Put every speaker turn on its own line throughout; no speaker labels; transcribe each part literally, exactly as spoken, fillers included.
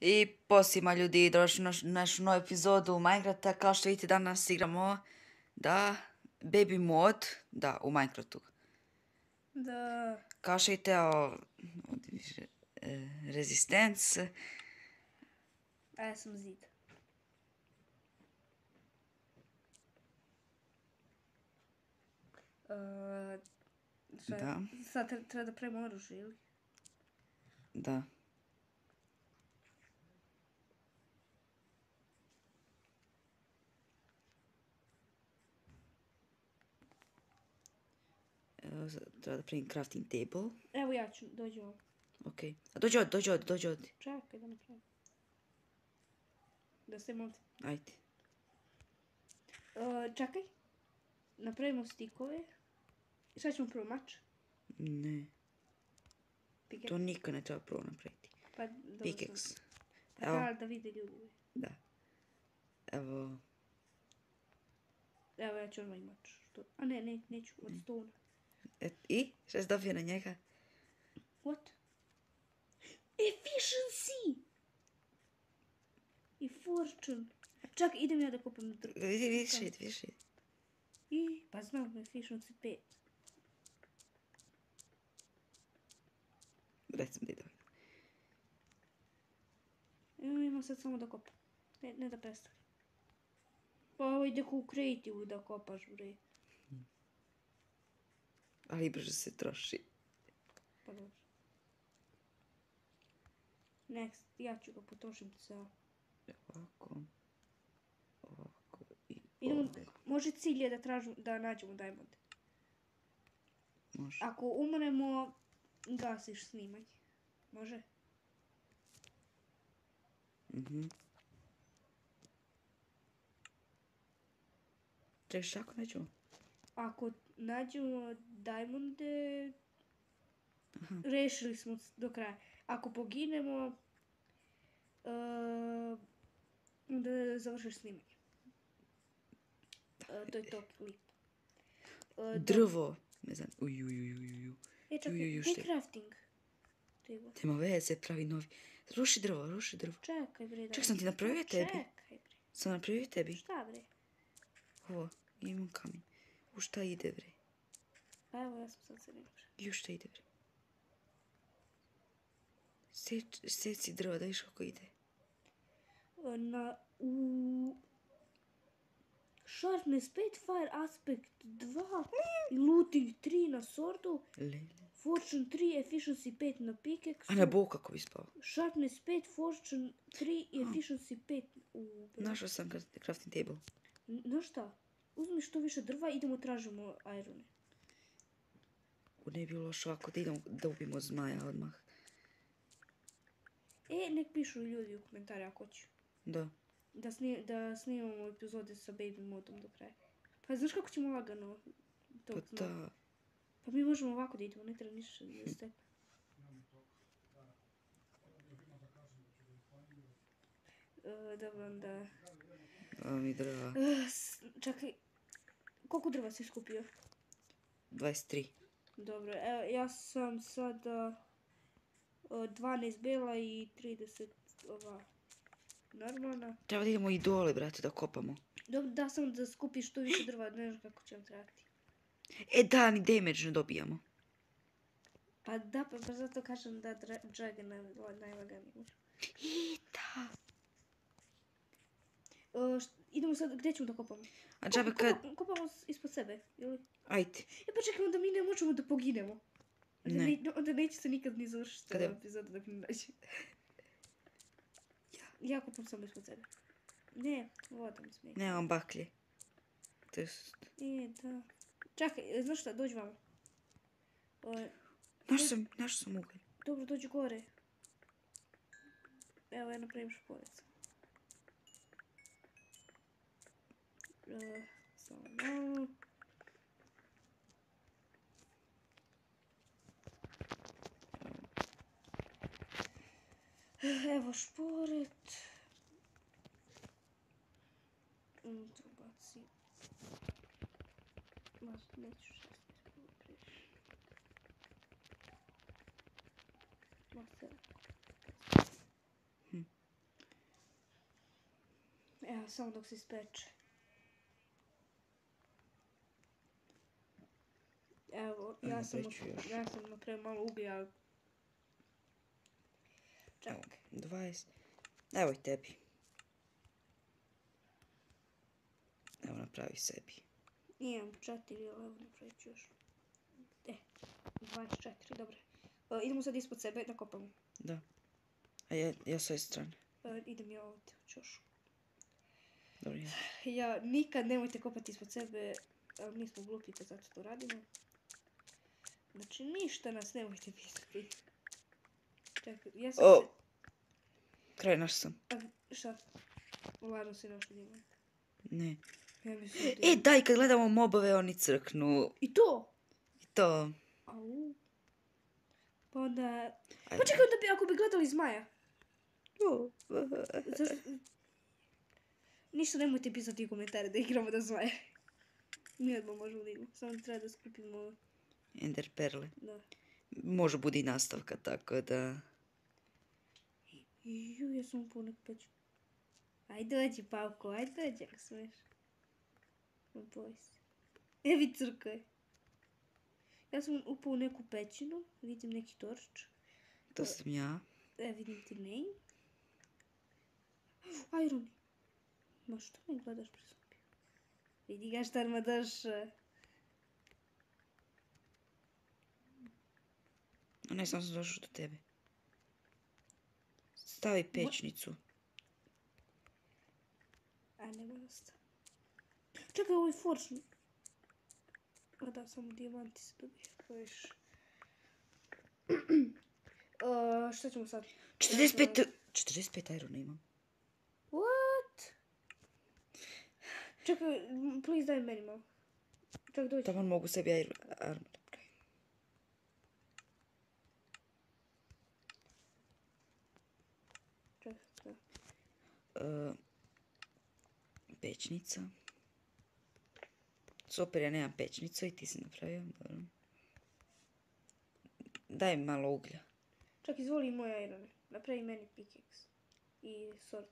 I posima ljudi, došli na našu novu epizodu Minecrafta. Kao što vidite, danas igramo, da, baby mod, da, u Minecraftu.
Da.
Kao što vidite, ovdje više e, Resistance.
A ja sam zid. Uh, šta,
Da.
sad tre- treba da pravimo oružje, ili?
Da. Evo, sad treba da pravim crafting table.
Evo ja ću, dođi ovo.
Ok. A dođi ovdje, dođi ovdje, dođi ovdje.
Čekaj da napravim. Da se ovdje.
Ajde.
Uh, čekaj. Napravimo stikove. Šta ćemo prvo, mač?
Ne,
Pickaxe?
to nikad ne treba prvo napraviti.
Pa, dobro,
Pickaxe.
znam. Pa
Evo.
treba da vide ljudi.
Da. Evo.
Evo ja ću ovaj mač. Što? A ne, ne, neću, od stona.
Et, I? Šta si dobio na njega?
What? Efficiency! I fortune. Čekaj, idem ja da kupam drvo.
Vidi, više, više.
I, pa znam, efficiency pet.
Recimo da ide.
Evo imam sad samo da kopam. Ne, ne da predstavljam. Pa ovo ide u creative da kopaš, bre.
Ali brže se troši.
Pa dobro. Next, ja ću ga potrošiti za...
Ovako. Ovako i
Idemo,
ovako.
može cilj je da tražimo, da nađemo diamond.
Može.
Ako umremo, gasiš snimanje. Može?
Mhm. Čekaj, šta ako nećemo?
Ako nađemo diamonde,
Aha.
rešili smo do kraja. Ako poginemo, uh, onda završiš snimanje. Uh, to je to klip. Uh,
Drvo. Ne znam. Uj, uj, uj, uj, uj.
E, čekaj,
Uj, uj, uj,
gdje
šta
je
je?
crafting? Treba.
Nema veze, pravi novi. Ruši drvo, ruši drvo.
Čekaj, bre. da-
Ček, sam ti napravio tebi.
Čekaj, bre.
Sam napravio tebi.
Šta, bre?
Ovo, imam kamen. U šta ide, bre?
Pa evo, ja sam sad se ne može.
I u šta ide, bre? Seć, seci drvo, da viš kako ide.
Na, u... Sharpness pet, Fire Aspect dva, Looting tri na swordu,
Lele.
Fortune tri, Efficiency pet na pickaxe,
A na bow kako bi spao.
Sharpness pet, Fortune tri i Efficiency pet u...
Našao sam cra- crafting table.
Znaš šta? Uzmi što više drva, idemo tražimo irone.
U ne bi bilo loše ovako da idemo da ubijemo zmaja odmah.
E, nek pišu ljudi u komentari ako hoću.
Da.
Da, sni, da snimamo epizode sa baby modom do kraja. Pa znaš kako ćemo lagano to
Pa
zna?
da.
Pa mi možemo ovako da idemo, ne treba ništa da stepe. Uh, dobro, onda...
Evo mi drva.
Uh, s- čekaj, koliko drva si skupio?
dvadeset tri.
Dobro, evo, ja sam sada uh, dvanaest bela i trideset ova normalna.
Treba da idemo i dole, brate, da kopamo.
Dobro, da sam da skupiš što više drva, ne znam kako će vam trebati.
E da, ni damage ne dobijamo.
Pa da, pa, pa zato kažem da dra Dragon je najlaganiji može.
I da.
Uh, št- idemo sad, gdje ćemo da kopamo?
A džabe
Ko-
kad...
kopa- Kopamo s- ispod sebe, ili?
Ajde.
E pa čekaj, onda mi ne možemo da poginemo. Onda,
Ne.
ne. onda neće se nikad ni završiti
Kada-
ova epizoda dok ne nađe. Ja kopam samo ispod sebe. Ne, voda mi smije.
Nemam baklje. To jest...
E, da. Čekaj, e, znaš šta, dođi vamo. O,
Našao sam, našao sam ugalj.
dobro, dođi gore. Evo, ja napravim šporec. E, samo malo. Evo šporet. Mm, to baci. Ma, neću šest. Ma, sedam.
Hm.
A, samo dok se ispeče. Evo, ja
Ajde,
sam,
peću još.
ja sam napravio malo uglja.
Evo,
Čak.
dvadeset. Evo i tebi. Evo, napravi sebi.
Imam četiri, ali evo napravit ću još. E, dvadeset četiri, dobro. E, idemo sad ispod sebe da kopamo.
Da. A ja, ja s ove strane.
E, idem ja ovdje, hoću još.
Dobro, ja.
Ja, nikad nemojte kopati ispod sebe, ali mi smo glupi pa zato to radimo. Znači, ništa nas nemojte pitati. Čekaj, ja sam
O!
se...
Kraj naš sam.
A, šta? Ladno si našao njima.
Ne.
Ja mislim da...
E, daj, kad gledamo mobove, oni crknu.
I to?
I to...
Au. Pa onda...
Ajde.
Pa čekaj, onda bi, ako bi gledali zmaja.
O,
Zašto... Ništa nemojte pisati u komentare da igramo da zmaja. Mi odmah možemo da igramo. Samo treba da skupimo...
Ender perle.
Da.
Može budi nastavka, tako da...
Ju, ja sam upao neku peću. Ajde dođi, Pavko, ajde dođi, ako smeš. Ne boj se. Evi crko je. Ja sam upao u neku pećinu, vidim neki torč.
To sam ja.
E, vidim ti name. Irony. Ma što me gledaš presupio? Vidi ga šta ma došao.
A ne, sam sam došao do tebe. Stavi pečnicu.
A ne mora staviti. Čekaj, ovo je forčno. A da, samo dijamanti se dobije. To još. Uh, šta ćemo sad?
četrdeset pet... četrdeset pet irona imam.
What? Čekaj, please daj meni malo. Čekaj, dođi.
Tamo mogu sebi armor napraviti.
Čekaj, da.
Uh, pečnica. Super, ja nemam pečnicu i ti si napravio. Dobro. Daj mi malo uglja.
Čak, izvoli moje irone. Napravi meni pickaxe. I sword.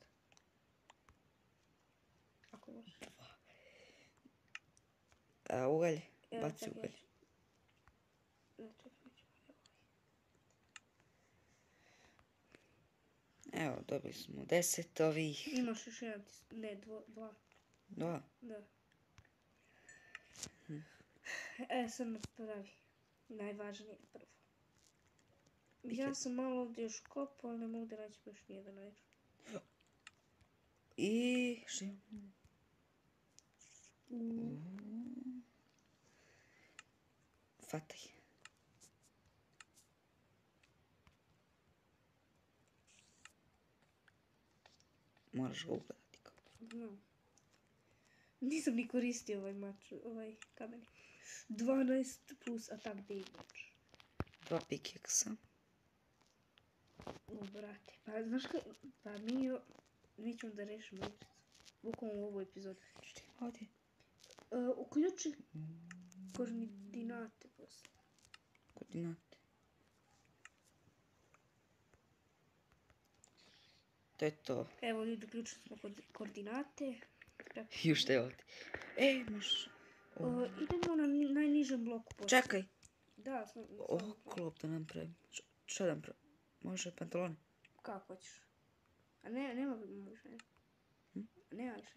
Ako možeš.
A ugalj?
Evo,
Baci
čekaj,
ugalj.
ja ću- Ne, čekaj, neću.
Evo, dobili smo deset ovih.
Imaš još jedan, tis- ne, dvo, dva.
Dva.
Da. E, sad napravi. Najvažnije prvo. Ja sam malo ovdje još kopao, ali ne mogu da naći baš nijedan iron.
I... Što imam? Fataj. Moraš ga ugledati.
Znam. Nisam ni koristio ovaj mač, ovaj kamen. dvanaest plus attack damage.
Dva pikeksa.
O, brate. Pa, znaš kaj, pa mi, mi ćemo da rešimo igricu. Bukvalno u ovoj epizodi.
Ovdje.
Uh, uključi koordinate posle.
Koordinate. To je to.
Evo ljudi, uključili smo koord- koordinate.
Ju što je ovdje. E, možeš...
Uh, idemo na ni- najnižem bloku posle.
Čekaj.
Da, sam,
O,
sam
klop da napravim. Š- Što da napravim? Može pantalone?
kako hoćeš. A ne, nema više.
Hm?
Nema više.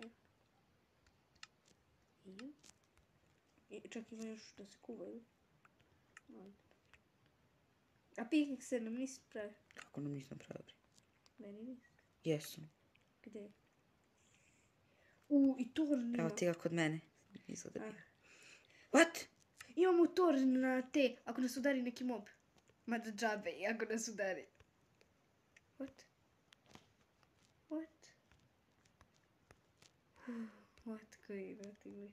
I? I čak ima još da se kuvaju. Ajde. A piknikse nam nisi pravi.
Kako nam nisam napravili?
Meni nisi.
Jesam.
Gdje? U, i tor nima.
Evo ti ga kod mene. Izgleda
A.
bio. What?
Imamo tor na te, ako nas udari neki mob. Mada džabe, i ako nas udari. What? What? What, koji nativni?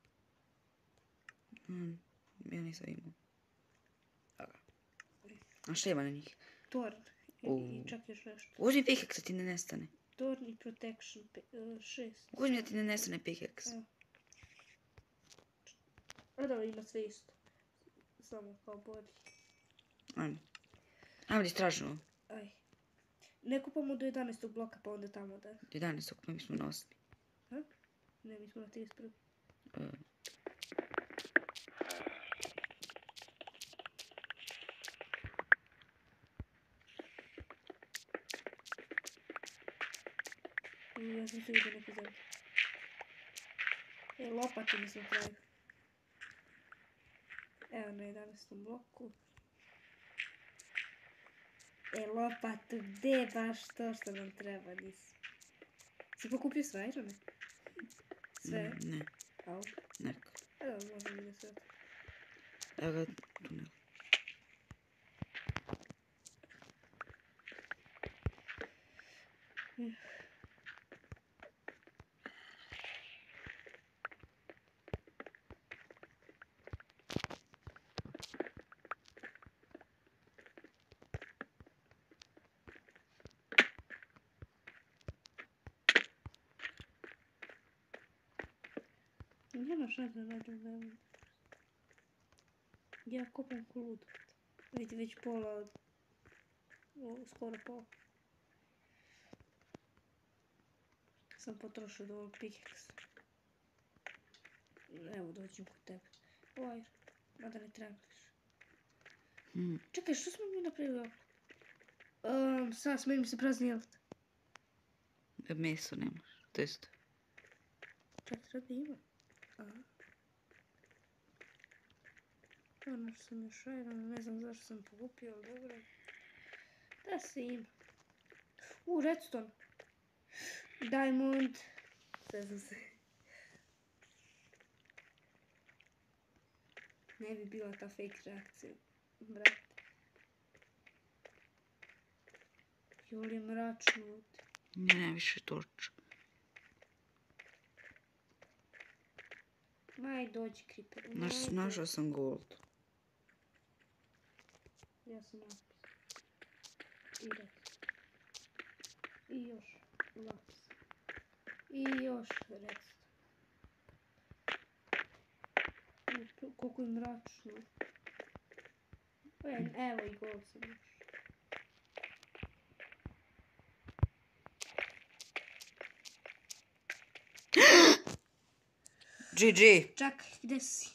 Hmm, ja nisam imao. Evo ga. A šta ima na njih?
Torn. I,
U.
i čak još nešto.
Uzmi pikeks da ti ne nestane.
Torn i protection pe, uh, šest.
Uzmi da ti ne nestane pikeks.
Evo. A da, ima sve isto. Samo kao body.
Ajmo. Ajmo da istražimo.
Aj. Ne kupamo do jedanaestog bloka pa onda tamo da.
jedanaest, pa mi smo na osmi.
Ha? Ne, mi smo na trideset prvi. Ja sam se vidio neki zemlji. E, lopati mi se traju. Evo na jedanaestom bloku. E, lopatu, gde baš to što nam treba, nisi? Si pokupio sve irone? Sve?
Ne,
Au.
neko.
Evo, možda mi da sve.
Evo ga tunel.
Nema šanse da nađem zemlju. Ja kopam ko lud. Vidi već pola od... O, skoro pola. Sam potrošio do ovog pikeksa. Evo dođem kod tebe. Oj, mada ne tragliš.
Hmm.
Čekaj, što smo mi napravili ovako? Um, sad smenim se prazni jelat.
Meso nemaš, to jest.
Čekaj, treba ima. Aha. Ono što sam još iron, ne znam zašto sam pokupio, ali dobro. Da se ima. U, redstone. Diamond. Sve znam se. Ne bi bila ta fake reakcija, brate. Jel je mračno ovdje?
Ne, više torča.
Maj, dođi, Creeper.
Naš, našao sam gold.
Ja sam lapis. I redstone. I još lapis. I još redstone. U, koliko je mračno. E, evo i gold sam još.
G G.
Čakaj, gdje si?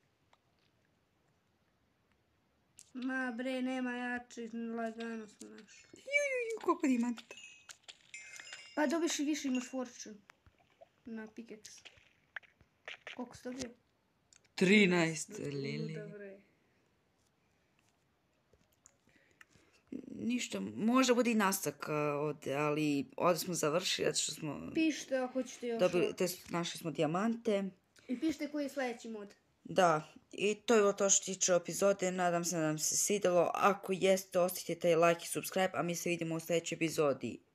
Ma bre, nema jači, lagano smo našli.
Ju, ju, ju, koliko dimanta.
Pa dobiš i više, imaš fortune. Na pickaxe. Koliko si dobio?
trinaest, lili.
Dobre.
Ništa, možda bude i nastavak ovdje, ali ovdje smo završili, zato što smo
Pišite ako hoćete još.
dobili, to jest našli smo dijamante.
I pišite koji je sljedeći mod.
Da, i to je bilo to što tiče epizode, nadam se da vam se svidjelo. Ako jeste, ostavite taj like i subscribe, a mi se vidimo u sljedećoj epizodi.